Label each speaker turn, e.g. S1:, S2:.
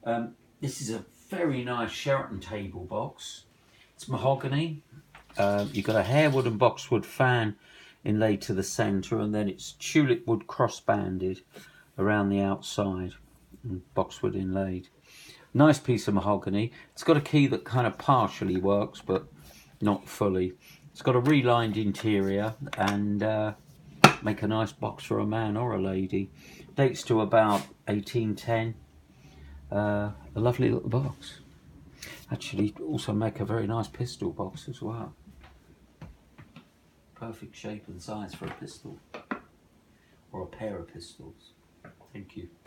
S1: This is a very nice Sheraton table box. It's mahogany. You've got a Harewood and Boxwood fan inlaid to the centre, and then it's Tulipwood cross-banded around the outside, and Boxwood inlaid. Nice piece of mahogany. It's got a key that kind of partially works, but not fully. It's got a relined interior and make a nice box for a man or a lady. Dates to about 1810. A lovely little box. Actually, also make a very nice pistol box as well. Perfect shape and size for a pistol or a pair of pistols. Thank you.